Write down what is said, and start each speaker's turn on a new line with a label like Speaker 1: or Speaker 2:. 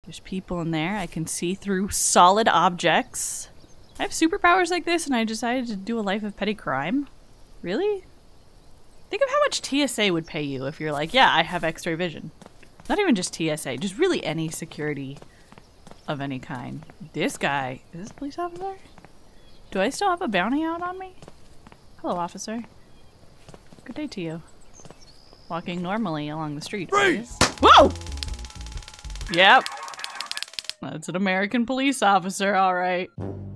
Speaker 1: There's people in there. I can see through solid objects. I have superpowers like this and I decided to do a life of petty crime? Really? Think of how much TSA would pay you if you're like, yeah, I have X-ray vision. Not even just TSA, just really any security of any kind. This guy, is this a police officer? Do I still have a bounty out on me? Hello, officer. Good day to you. Walking normally along the street.
Speaker 2: Freeze!
Speaker 1: Whoa! Yep. That's an American police officer, all right.